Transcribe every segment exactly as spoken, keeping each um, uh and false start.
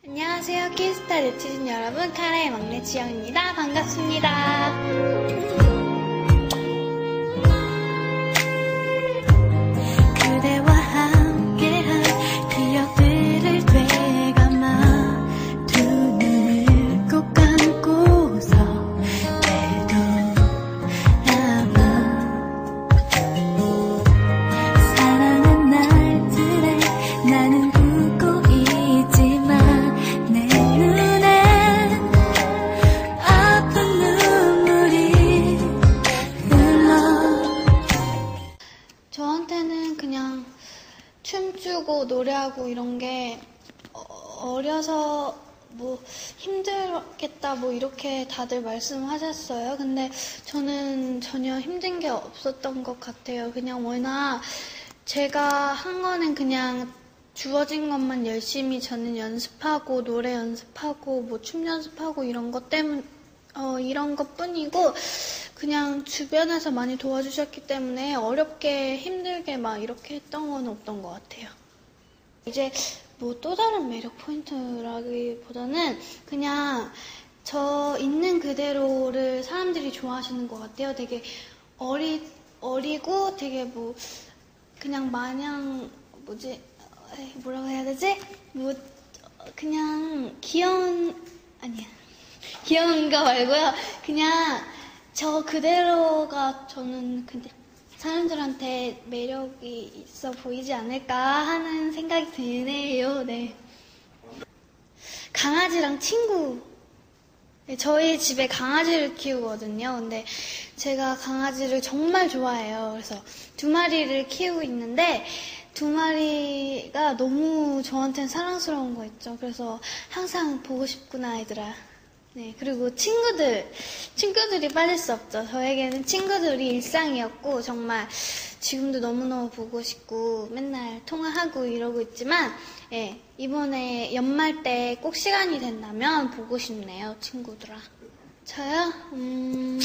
안녕하세요. 키스타 네티즌 여러분, 카라의 막내 지영입니다. 반갑습니다. 그대와 함께한 기억들을 되감아 두 눈을 꼭 감고서 되돌아봐 사랑한 날들에 나는 웃고 있지만 내 눈엔 아픈 눈물이 흘러. 저한테는 그냥 춤추고 노래하고 이런 게 어- 어려서 뭐 힘들겠다 뭐 이렇게 다들 말씀하셨어요. 근데 저는 전혀 힘든 게 없었던 것 같아요. 그냥 워낙 제가 한 거는 그냥 주어진 것만 열심히 저는 연습하고 노래 연습하고 뭐 춤 연습하고 이런 것 때문 어 이런 것 뿐이고 그냥 주변에서 많이 도와주셨기 때문에 어렵게 힘들게 막 이렇게 했던 건 없던 것 같아요. 이제 뭐 또 다른 매력 포인트라기보다는 그냥 저 있는 그대로를 사람들이 좋아하시는 것 같아요. 되게 어리, 어리고 되게 뭐 그냥 마냥 뭐지 에이, 뭐라고 해야 되지? 뭐 그냥 귀여운 아니야 귀여운 거 말고요. 그냥 저 그대로가 저는 근데 사람들한테 매력이 있어 보이지 않을까 하는 생각이 드네요. 네. 강아지랑 친구. 네, 저희 집에 강아지를 키우거든요. 근데 제가 강아지를 정말 좋아해요. 그래서 두 마리를 키우고 있는데 두 마리가 너무 저한테는 사랑스러운 거 있죠. 그래서 항상 보고 싶구나 아이들아. 네, 그리고 친구들, 친구들이 빠질 수 없죠. 저에게는 친구들이 일상이었고, 정말 지금도 너무너무 보고 싶고, 맨날 통화하고 이러고 있지만, 예, 이번에 연말 때 꼭 시간이 된다면 보고 싶네요, 친구들아. 저요? 음,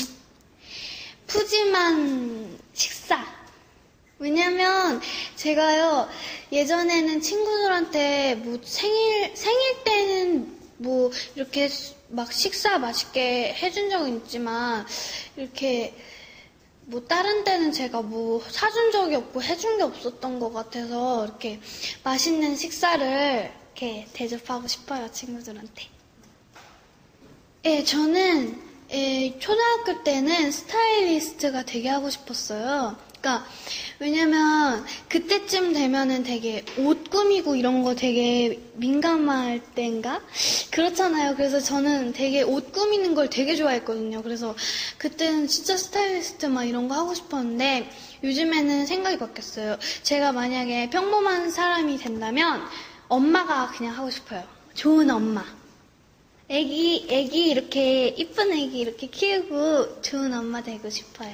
푸짐한 식사. 왜냐면 제가요, 예전에는 친구들한테 뭐 생일, 생일 때는 뭐 이렇게 막 식사 맛있게 해준 적은 있지만 이렇게 뭐 다른 때는 제가 뭐 사준 적이 없고 해준 게 없었던 것 같아서 이렇게 맛있는 식사를 이렇게 대접하고 싶어요, 친구들한테. 예, 저는 예, 초등학교 때는 스타일리스트가 되게 하고 싶었어요. 그러니까 왜냐면 그때쯤 되면은 되게 옷 꾸미고 이런 거 되게 민감할 때인가? 그렇잖아요. 그래서 저는 되게 옷 꾸미는 걸 되게 좋아했거든요. 그래서 그때는 진짜 스타일리스트 막 이런 거 하고 싶었는데 요즘에는 생각이 바뀌었어요. 제가 만약에 평범한 사람이 된다면 엄마가 그냥 하고 싶어요. 좋은 엄마. 애기, 애기 이렇게 이쁜 애기 이렇게 키우고 좋은 엄마 되고 싶어요.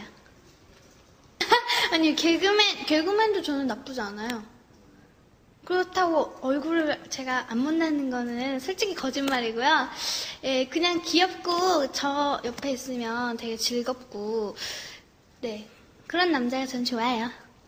아니 개그맨, 개그맨도 저는 나쁘지 않아요. 그렇다고 얼굴을 제가 안 못내는 거는 솔직히 거짓말이고요. 예, 그냥 귀엽고 저 옆에 있으면 되게 즐겁고 네, 그런 남자가 전 좋아해요.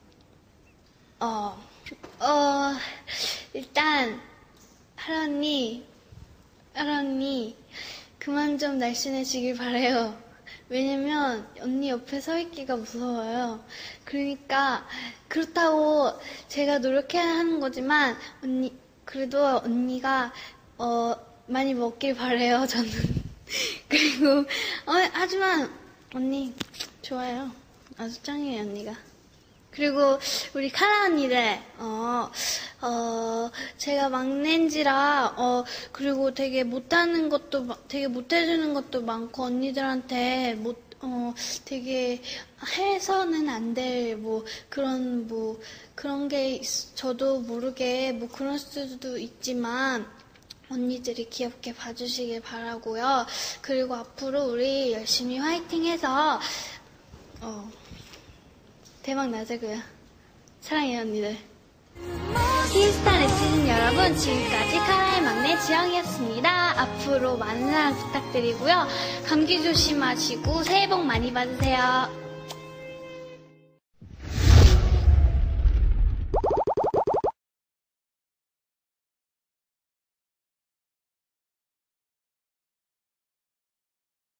어, 어, 일단 하라 언니, 하라 언니 그만 좀 날씬해지길 바래요. 왜냐면 언니 옆에 서 있기가 무서워요. 그러니까 그렇다고 제가 노력해야 하는 거지만 언니 그래도 언니가 어 많이 먹길 바래요. 저는. 그리고 어 하지만 언니 좋아요. 아주 짱이에요 언니가. 그리고 우리 카라 언니들, 어, 어, 제가 막내인지라, 어, 그리고 되게 못하는 것도, 마- 되게 못해주는 것도 많고, 언니들한테 못, 어, 되게 해서는 안 될, 뭐, 그런, 뭐, 그런 게, 있- 저도 모르게, 뭐, 그럴 수도 있지만, 언니들이 귀엽게 봐주시길 바라고요. 그리고 앞으로 우리 열심히 화이팅 해서, 어, 대박 나자고요. 사랑해요 언니들. 키스타 네티즌 여러분, 지금까지 카라의 막내 지영이었습니다. 앞으로 많은 사랑 부탁드리고요. 감기 조심하시고 새해 복 많이 받으세요.